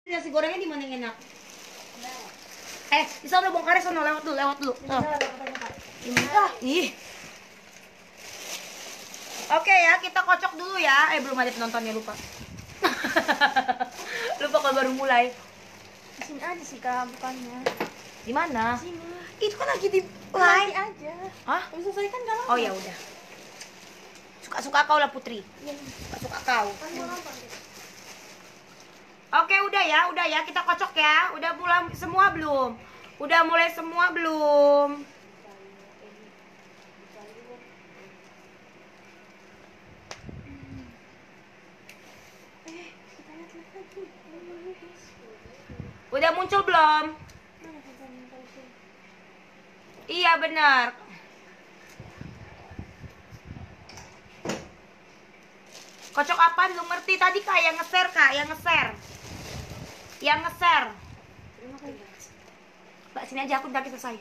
Nasi gorengnya di mana yang enak? Di sana bongkarnya sono, lewat dulu. Gimana? Ih. Oke ya, kita kocok dulu ya. Belum ada penontonnya, lupa. Lupa kalau baru mulai. Di sini aja sih Kak, bukannya. Di mana? Sini. Itu kan lagi di Nanti live. aja. Hah? Habis selesai kan gak lama. Oh ya udah. Suka-suka kau lah Putri. Iya. Suka kau. Kan mau nonton deh. Oke, udah ya, kita kocok ya. Udah mulai semua belum? Udah mulai semua belum? Kita lihat lagi. Udah muncul belum? Mana fotonya tahu sih? Iya benar. Kocok apaan lu ngerti tadi Kak? Yang nge-share Kak, yang nge-share. Yang nge-share. Terima kasih. Mbak sini aja, aku bentar lagi selesai.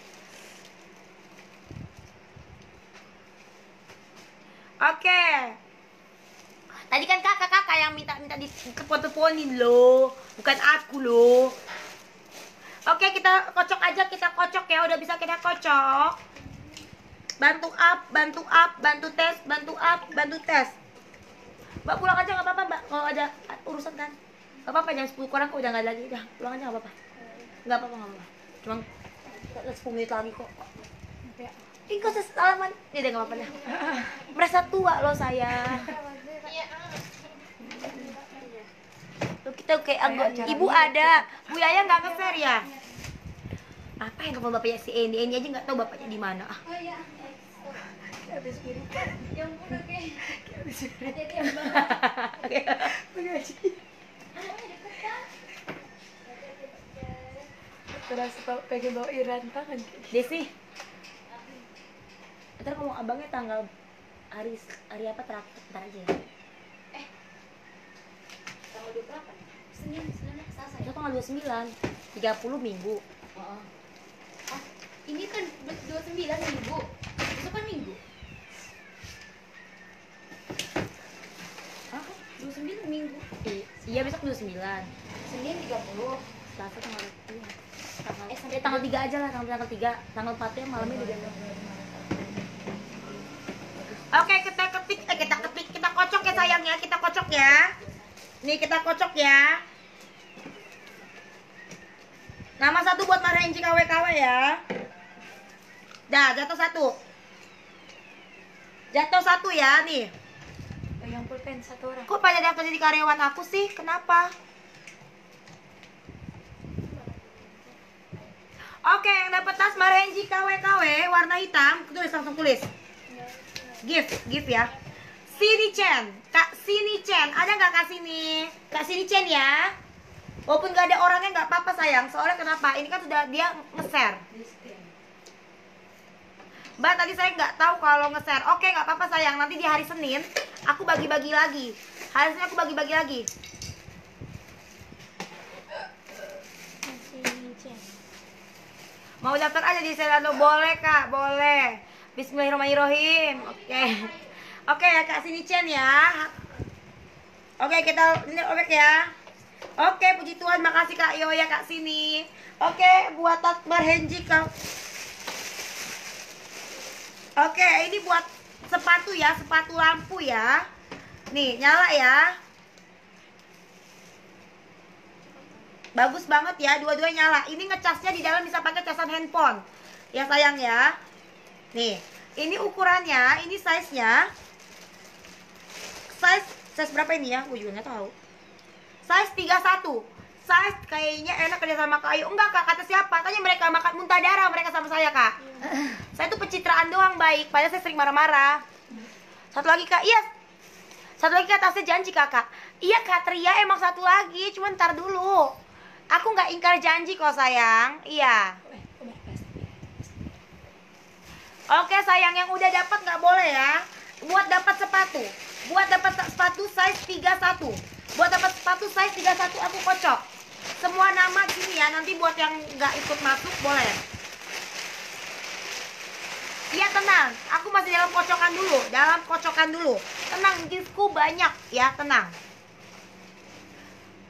Oke. Tadi kan kakak yang minta di foto-fotoin loh, bukan aku loh. Oke, kita kocok aja, ya. Udah bisa kita kocok. Bantu up, bantu tes, bantu up, bantu tes. Mbak pulang aja nggak apa-apa Mbak, kalau ada urusan kan. Nggak apa-apa, jam 10 kurang kok udah nggak ada lagi, udah pulang aja nggak apa-apa. Nggak apa-apa. Cuma 10 menit lagi kok. Ih, kok sesalaman. Ya udah nggak apa-apa dah. Merasa tua loh saya. Tuh kita kayak ibu ada, Bu Yaya nggak nge-share ya. Apa yang kepo bapaknya si Eni aja nggak tahu bapaknya di mana. Oh iya. Habis spirit. Yang udah kayak habis spirit. Jadi yang terus pengen bawa tangan. Desi. Ntar ngomong abangnya tanggal hari apa terakhir ntar aja ya. Tanggal 28. Senin Selasa. Itu tanggal 29, 30 Minggu. Ini kan 29 Minggu. Besok kan Minggu. Hah? 29 Minggu. Iya besok 29. Senin 30. Selasa tanggal 3. Tanggal 3 aja lah, tanggal 3. Tanggal 4 nya malamnya udah jam. Oke, kita kocok ya sayang ya, kita kocok ya. Nih kita kocok ya. Nama satu buat Mas Renji KW ya. Dah, jatuh satu ya nih. Yang pulpen satu orang. Kok pada daftar jadi karyawan aku sih? Kenapa? Oke, yang dapat tas Mas Renji KW warna hitam, langsung tulis. Gift ya. Sini Chen, Kak Sini Chen, ada nggak Kak Sini? Kak Sini Chen ya. Walaupun nggak ada orangnya nggak apa-apa sayang. Soalnya kenapa? Ini kan sudah dia nge-share. Mbak tadi saya nggak tahu kalau nge-share. Oke nggak apa-apa sayang. Nanti di hari Senin aku bagi-bagi lagi. Hari Senin aku bagi-bagi lagi. Mau daftar aja di Selando? Boleh Kak, boleh. Bismillahirrahmanirrahim. Oke ya Kak Sini Chen ya. Oke kita ini obek ya. Oke puji Tuhan, makasih Kak Yo ya Kak Sini. Oke buat tas Marhenji Kak. Oke ini buat sepatu ya, sepatu lampu ya. Nih nyala ya. Bagus banget ya, dua-duanya nyala. Ini ngecasnya di dalam bisa pakai casan handphone. Ya sayang ya. Nih, ini ukurannya, ini size-nya. Size berapa ini ya? Gue juga nggak tahu. Size 31. Size kayaknya enak kerja sama Kak Ayu. Enggak Kak, kata siapa? Tanya mereka makan muntah darah mereka sama saya Kak. Saya tuh pencitraan doang baik, padahal saya sering marah-marah. Satu lagi Kak, iya. Satu lagi Kak, tasnya janji Kakak. Iya Kak Tria, emang satu lagi, cuman ntar dulu. Aku nggak ingkar janji kok sayang. Iya. Oke sayang, yang udah dapat nggak boleh ya. Buat dapat sepatu size 31. Buat dapat sepatu size 31 aku kocok. Semua nama sini ya. Nanti buat yang nggak ikut masuk boleh. Iya tenang. Aku masih dalam kocokan dulu. Tenang, giftku banyak ya, tenang.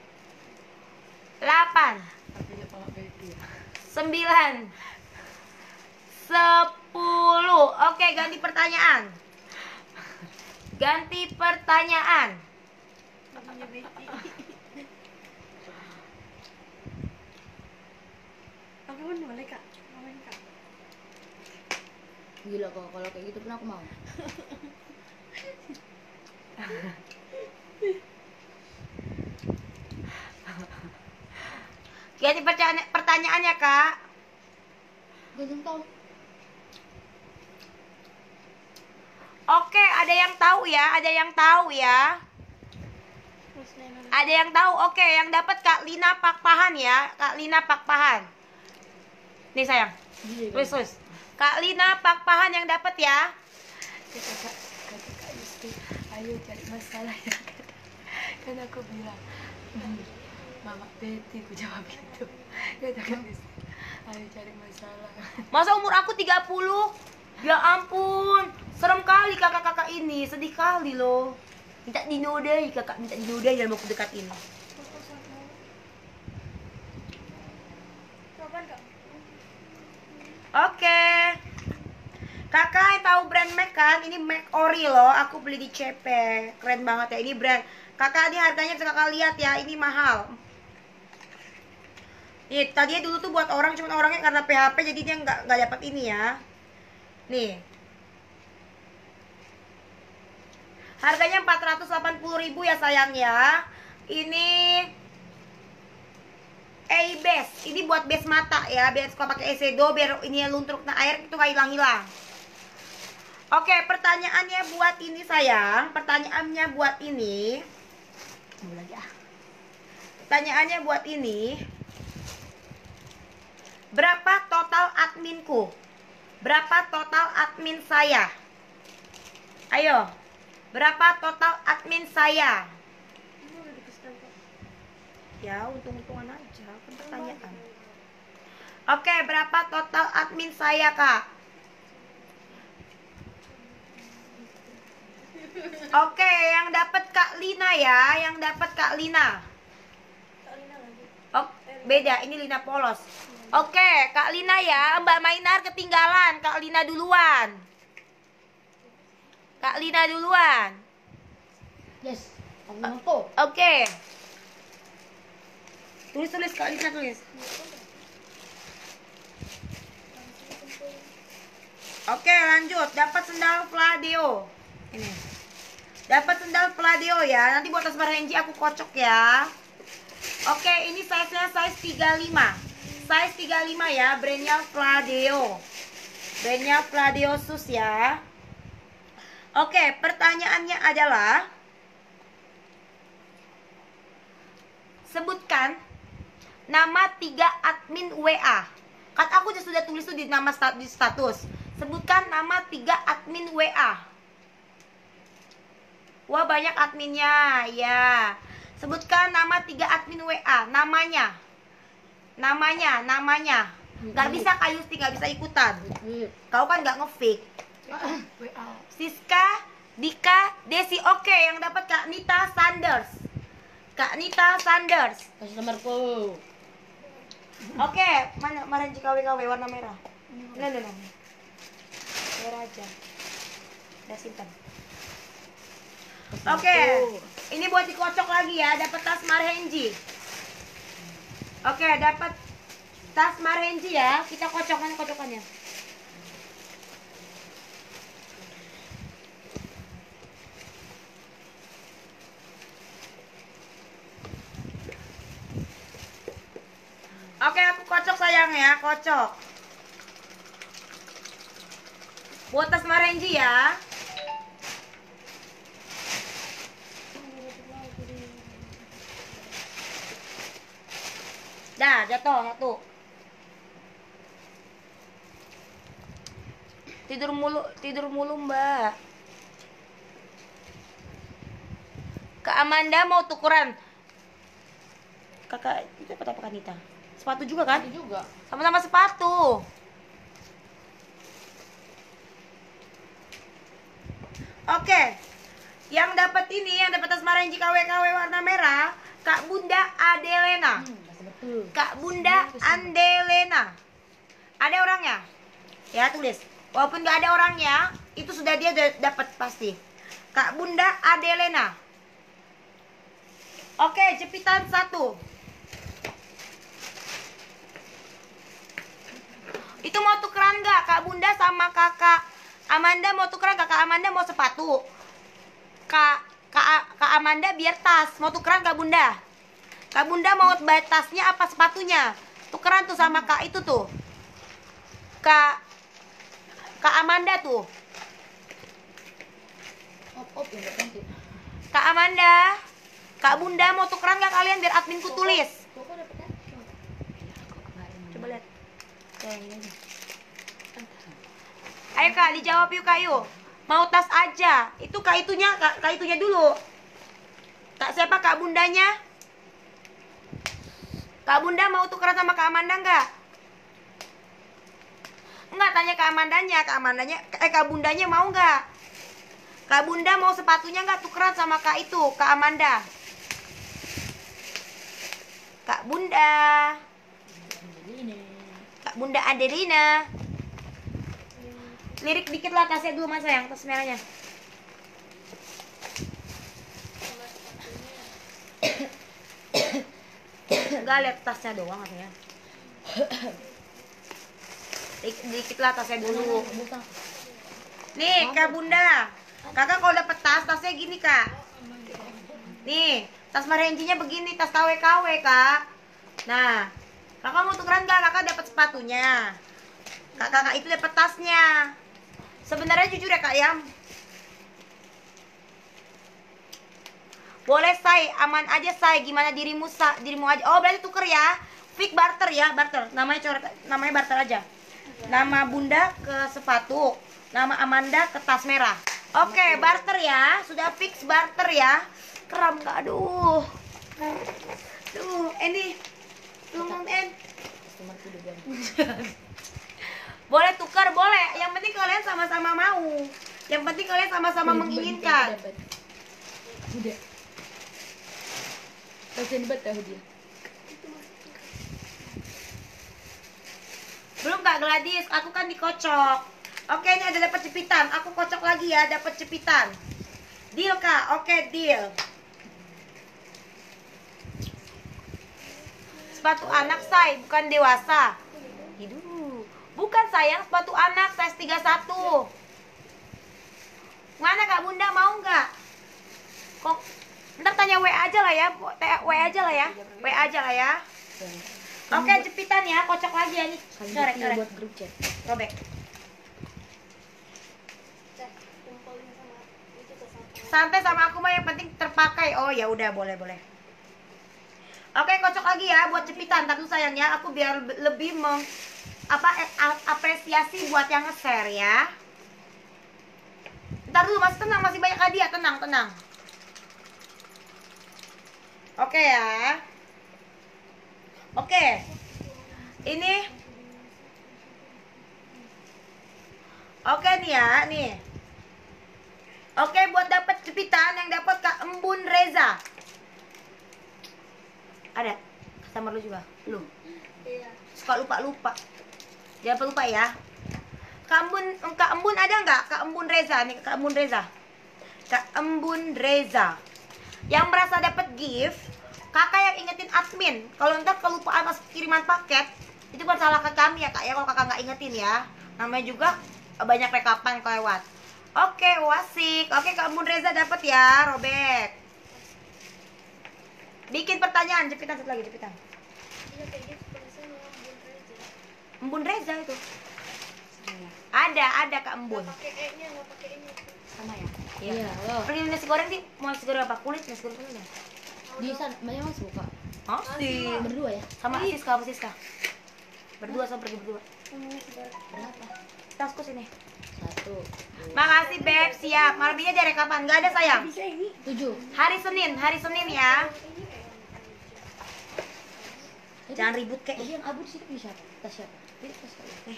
8, 9, 10. Oke, ganti pertanyaan. Ganti pertanyaan. Kamu boleh kak, ngapain kak? Gila kok, kalau kayak gitu pun aku mau. Ganti pertanyaannya kak. Belum tahu. Oke, ada yang tahu ya, ada yang tahu ya. Ada yang tahu. Oke, yang dapat Kak Lina Pakpahan ya, Kak Lina Pakpahan. Nih sayang. Terus. Kak Lina Pakpahan yang dapat ya. Kata Kak Yusti, ayo cari masalah ya. Kan aku bilang, Mama Betty, ku jawab gitu. Kata Kak Yusti, ayo cari masalah. Masa umur aku 30? Ya ampun, serem kali kakak-kakak ini, sedih kali loh. Minta dinodai, kakak minta dinodai dalam waktu dekat ini. Kapan kak? Oke. Kakak yang tahu brand MAC kan? Ini MAC Ori loh, aku beli di CP. Keren banget ya, ini brand. Kakak ini harganya bisa kakak lihat ya, ini mahal. Nih, tadinya dulu tuh buat orang, cuman orangnya karena PHP jadi dia nggak dapat ini ya. Nih. Harganya 480.000 ya sayang ya. Ini A-base. Ini buat base mata ya, biar suka pakai eyeshadow biar ini luntur kena air itu nggak hilang-hilang. Oke, pertanyaannya buat ini sayang. Pertanyaannya buat ini. Mau lagi ah. Pertanyaannya buat ini. Berapa total adminku? Berapa total admin saya? Ayo. Berapa total admin saya? Ini udah dikasih kak. Ya, untung-untungan aja. Kan pertanyaan. Oke, berapa total admin saya, Kak? Oke, yang dapat Kak Lina ya, yang dapat Kak Lina. Kak Lina lagi. Oh, beda, ini Lina polos. Oke, Kak Lina ya, Mbak Mainar ketinggalan. Kak Lina duluan. Kak Lina duluan. Yes, aku mampu. Oke. Tulis Kak Lina tulis. Oke, lanjut. Dapat sendal Fladeo. Ini. Dapat sendal Fladeo ya. Nanti buat tas Henji aku kocok ya. Oke, ini size-nya size 35. Size 35 ya, brandnya Fladeo. Brandnya Fladeo Sus ya. Oke, pertanyaannya adalah sebutkan nama 3 admin WA. Kan aku sudah tulis tuh di nama di status. Sebutkan nama 3 admin WA. Wah, banyak adminnya. Ya. Sebutkan nama 3 admin WA. Namanya. Gak bisa Kak Yusti, gak bisa ikutan. Kau kan gak nge-fake. Siska, Dika, Desi. Oke, yang dapat Kak Nita Sanders. Kak Nita Sanders. Kasih nomorku. Oke, mana KW warna merah. Nah. Merah aja. Udah simpan. Oke, ini buat dikocok lagi ya. Dapat tas Marhenji. Oke, dapat tas Marhenji ya. Kita kocokkan kocokannya. Oke, aku kocok sayang ya, kocok. Buat tas Marhenji ya. Dah, jatuh satu. Tidur mulu Mbak. Kak Amanda mau tukeran. Kakak itu dapat apa Kanita? Sepatu juga kan? Sepatu juga. Sama-sama sepatu. Oke. Yang dapat ini, yang dapat tas Marhenji KW warna merah, Kak Bunda Adelena. Kak Bunda Andelena. Ada orangnya? Ya, tulis. Walaupun gak ada orangnya, itu sudah dia dapat pasti. Kak Bunda Adelena. Oke, jepitan 1. sama kakak Amanda mau tukeran, kakak Amanda mau sepatu. Kak Amanda biar tas. Mau tukeran Kak Bunda? Kak Bunda mau tasnya apa sepatunya? Tukeran tuh sama Kak itu tuh. Kak Amanda tuh. Kak Amanda, Kak Bunda mau tukeran gak kalian biar adminku tulis? Coba lihat. Ayo Kak, dijawab yuk Kak yuk. Mau tas aja. Itu Kak itunya, Kak itunya dulu. Kak siapa Kak Bundanya? Kak Bunda mau tukeran sama Kak Amanda enggak? Enggak, tanya Kak Amandanya. Kak Bundanya mau enggak? Kak Bunda mau sepatunya enggak tukeran sama Kak itu, Kak Amanda? Kak Bunda. Kak Bunda Adelina. Lirik dikit lah tasnya dulu mas sayang, tas merahnya. Enggak, lihat tasnya doang katanya. Dikit lah tasnya dulu. Nih Kak Bunda, kakak kalau dapet tasnya gini Kak. Nih, tas marenjinya begini, tas KW-KW Kak. Nah, kakak mau tukeran gak? Kakak dapat sepatunya. Kakak itu dapat tasnya. Sebenarnya jujur ya Kak ya. Boleh say, aman aja say. Gimana dirimu aja. Oh berarti tuker ya. Fix barter ya, barter. Namanya barter aja. Nama Bunda ke sepatu, nama Amanda ke tas merah. Oke, barter ya. Sudah fix barter ya. Kram Kak, aduh. Tuh, ini. Boleh tukar, boleh. Yang penting kalian sama-sama mau. Yang penting kalian sama-sama menginginkan. Udah. Kasian banget tahu dia. Belum Kak Gladys, aku kan dikocok. Oke, ini ada dapat jepitan. Aku kocok lagi ya, dapat jepitan. Deal Kak, oke deal. Sepatu anak say, bukan dewasa. Hidup. Bukan sayang, sepatu anak size 31. Mana Kak Bunda mau nggak? Kok ntar tanya W aja lah ya, W aja lah ya, W aja lah ya. Oke, jepitan ya, kocok lagi ya nih. Corek. Buat grup chat. Robek. Santai sama aku mah, yang penting terpakai. Oh ya udah, boleh. Oke, kocok lagi ya buat jepitan. Ntar dulu sayang ya, aku biar lebih apresiasi buat yang nge-share ya. Ntar dulu, masih tenang, masih banyak hadiah, tenang. Oke ya. Oke. Ini. Oke nih ya, nih. Oke, buat dapat jepitan yang dapat Kak Embun Reza. Ada sama lu juga? Lu. Iya. Suka lupa. Jangan lupa ya. Kak Embun ada nggak? Kak Embun Reza nih, Kak Embun Reza. Kak Embun Reza. Yang merasa dapat gift, kakak yang ingetin admin. Kalau ntar kelupaan pas kiriman paket, itu bukan salah ke kami ya Kak ya. Kalau kakak nggak ingetin ya. Namanya juga banyak rekapan kelewat. Oke, wasik. Oke, Kak Embun Reza dapat ya, robek. Bikin pertanyaan, jepitan satu lagi, jepitan. Embun Reza itu. Ada Kak Embun. Sama ya? Iya. Loh. Pergi nasi goreng sih, mau nasi goreng apa? Kulit, nasi goreng kulit. Di sana banyak mas buka. Masih. Berdua ya? Sama Siska. Berdua sama pergi berdua. Berapa? Tasku sini. 1, 2, Makasih Beb, siap. Malam ini ada rekapan, nggak ada sayang. 7. Hari Senin ya. Jangan ribut kek. Tadi yang abu di situ bisa tas siapa? Ini tas siapa?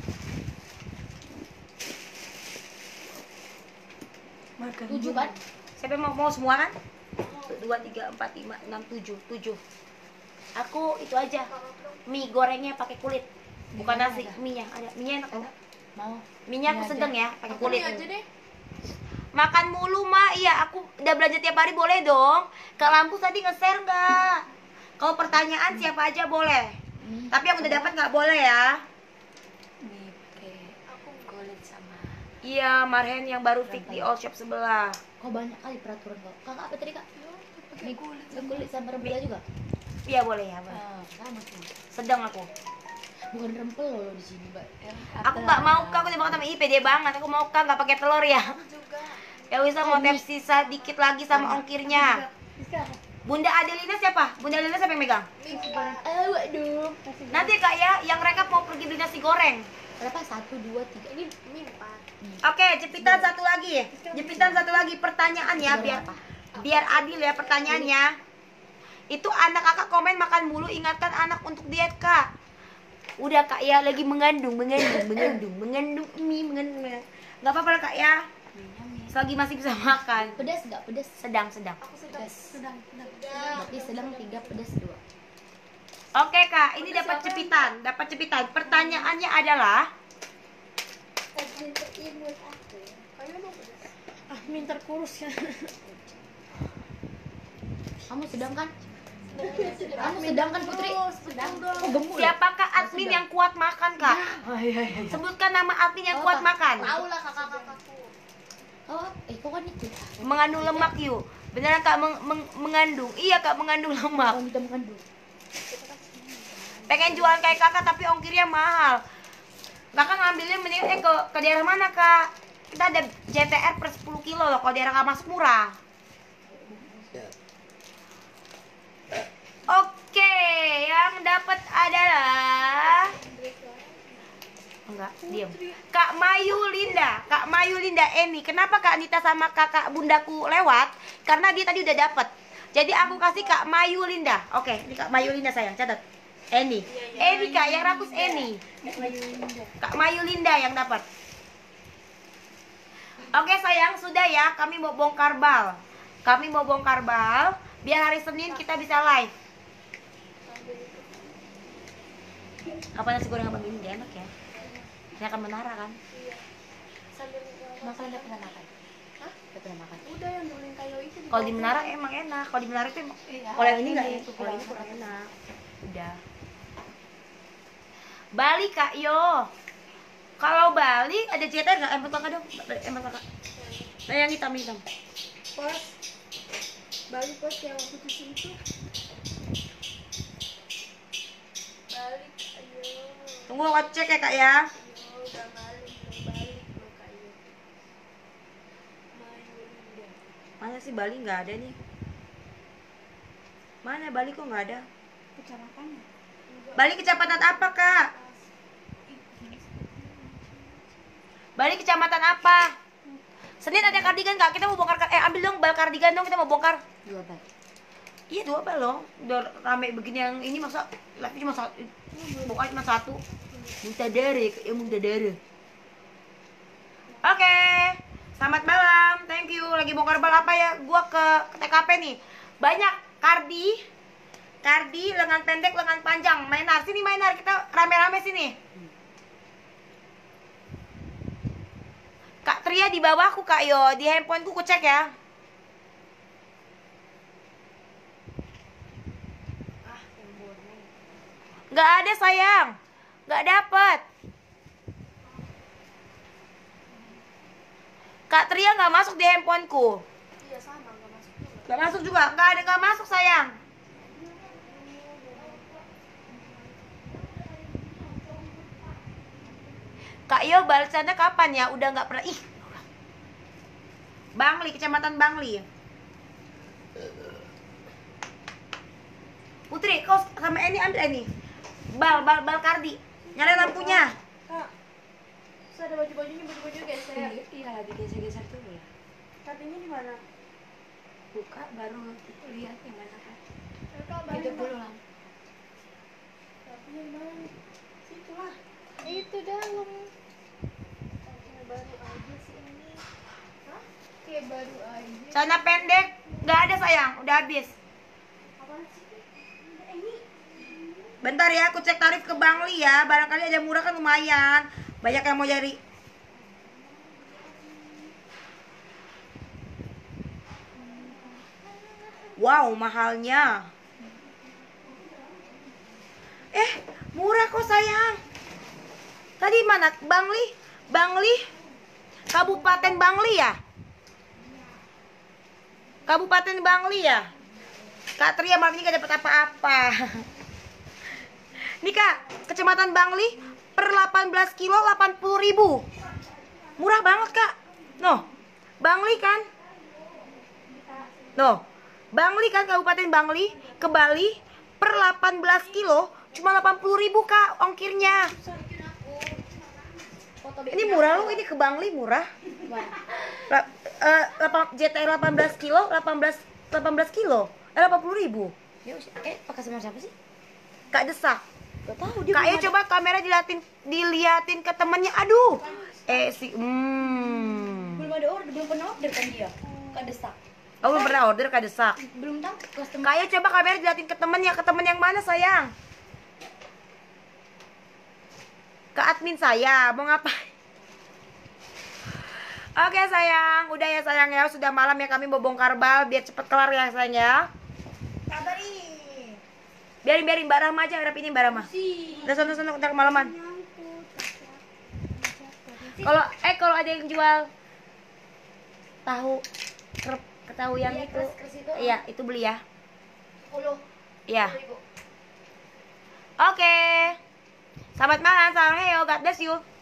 Makan 7 kan? Siapa mau semua kan? 2, 3, 4, 5, 6, 7. Aku itu aja. Mie gorengnya pakai kulit. Bukan nasi, mie-nya. Ada mie-nya enak kan? Mau. Mie-nya aku sedang ya, pakai kulit. Ini aja deh. Makan mulu mah, iya aku udah belanja tiap hari boleh dong. Kak Lampus tadi nge-share nggak? Kalau pertanyaan siapa aja boleh. Tapi yang udah dapat nggak boleh ya. Nih pakai kulit Iya, Marhen yang baru fix di all shop sebelah. Kok banyak kali peraturan kok. Kakak apa tadi kak? Pakai kulit sama rempela juga. Iya boleh ya, boleh. Sama tuh. Sedang aku. Bukan rempel loh di sini, Mbak. Aku nggak mau kak, aku udah makan sama Ipe dia banget. Aku mau kak nggak pakai telur ya. Ya bisa mau tep sisa dikit lagi sama ongkirnya. Bunda Adelina siapa? Bunda Adelina siapa yang megang? Waduh. Nanti kak ya, yang rekap mau pergi beli nasi goreng. Berapa? 1, 2, 3. Ini 4. Oke, jepitan satu lagi. Jepitan satu lagi pertanyaannya biar adil ya pertanyaannya. Itu anak kakak komen makan mulu, ingatkan anak untuk diet kak. Udah kak ya, lagi mengandung mie, mengandung. Nggak apa-apa kak ya. Selagi masih bisa makan. Pedas nggak? Pedas. Sedang. Pedas. Sedang. Berarti sedang 3, pedas 2. Oke kak, ini dapat cepitan. Pertanyaannya adalah Minta kurus ya. Kamu sedang kan? Kamu sedang kan Putri? Sedang dong. Oh, gemuk. siapakah admin yang kuat makan kak? Iya. Sebutkan nama admin yang kuat makan. Tahu lah kakak-kakakku. Oh, kok kan itu? Mengandung lemak yuk. Beneran kak mengandung? Iya kak mengandung lemak. Kita mengandung. Pengen jualan kayak kakak tapi ongkirnya mahal. Kakak ngambilnya mending ke daerah mana kak? Kita ada JTR per 10 kilo loh. Kalau daerah kak masuk murah. Oke, yang dapat adalah enggak, diam. Kak Mayu Linda Eni. Kenapa Kak Anita sama kakak bundaku lewat? Karena dia tadi udah dapat. Jadi aku kasih Kak Mayu Linda. Oke, ini Kak Mayu Linda sayang, catat. Eni. Eni Kak, yang rakus Eni. Kak Mayu Linda yang dapat. Oke sayang, sudah ya. Kami mau bongkar bal. Biar hari Senin kita bisa live. Apa nasi goreng apa ini enak ya? Ini akan menara kan? Makan udah pernah makan? Hah? Udah pernah makan? Udah yang dulu yang kayu itu. Kalau di menara emang enak. Kalau di menara itu emang. Kalau yang ini enggak ya? Kalau ini kurang enak. Udah. Bali Kak Yo. Kalau Bali ada JTR nggak? Emang kakak dong. Emang kakak. Nah yang hitam. Pos. Bali pos yang waktu di situ. Balik ayo. Tunggu aku cek ya Kak ya. Ayo udah balik lo kayu. Mayu. Mana sih Bali nggak ada nih? Mana Bali kok nggak ada? Kecamatannya. Bali kecamatan apa Kak? Bali kecamatan apa? Senin ada kardigan Kak, kita mau bongkar. Ambil dong bal kardigan dong, kita mau bongkar. 2 bal. Iya 2 bal loh. Udah rame begini yang ini masa live cuma satu. Bongkar cuma satu. Muntah darah. Oke. Selamat malam. Thank you. Lagi bongkar bal apa ya? Gua ke TKP nih. Banyak kardi, lengan pendek, lengan panjang. Mainar sini, kita rame-rame sini. Kak Tria di bawahku Kak Yo, di handphoneku ku cek ya. Nggak ada sayang, nggak dapet. Kak Tria nggak masuk di handphoneku. Iya sama nggak masuk juga. Nggak masuk juga, nggak masuk sayang. Kak Yo balasannya kapan ya? Udah nggak pernah. Ih. Bangli, Kecamatan Bangli. Putri, kau sama Eni ambil Eni. Bal kardi. Nyalain lampunya. Kak. Terus ada baju-baju geser. Iya, digeser-geser dulu lah. Kartunya di mana? Buka baru lihat yang mana kan. Kak, balik Hidup dulu lah. Kartunya di mana? Situ lah. Itu dalam. Kayak baru aja sih ini. Hah? Kayak baru aja. Celana pendek nggak ada sayang, udah habis. Apaan sih? Ini. Bentar ya, aku cek tarif ke Bangli ya. Barangkali ada murah kan lumayan. Banyak yang mau cari. Wow, mahalnya. Murah kok sayang. Tadi mana? Bangli. Kabupaten Bangli ya? Kabupaten Bangli ya? Kak Tria malam ini gak dapat apa-apa. Nih Kak, Kecamatan Bangli per 18 kilo 80.000. Murah banget Kak. Noh, Bangli kan? Noh, Bangli kan, Kabupaten Bangli ke Bali per 18 kilo cuma 80.000 Kak ongkirnya. Ini murah loh, ini ke Bangli murah. JTR 18 kilo, 18 kilo, 80.000. Pakai sama siapa sih? Kak Desak. Gak tahu dia. Kak, ayo coba kamera diliatin ke temennya. Aduh. Belum ada order, belum pernah order kan dia. Kak Desak. Oh, belum pernah order Kak Desak. Belum tahu customer. Kak, ayo coba kamera diliatin ke temennya. Ke temen yang mana sayang? Ke admin saya. Mau ngapain? Oke sayang, udah ya sayang ya, sudah malam ya, kami mau bongkar bal biar cepet kelar ya sayang ya. Sabar nih. Biarin Mbak Rahma aja, rapinin Mbak Rahma. Udah sono udah kemalaman. Kalau ada yang jual tahu tahu yang Iya, itu, keras itu. iya itu beli ya. 10. Iya. 10.000. Oke. Selamat malam, salam heyo, God bless you.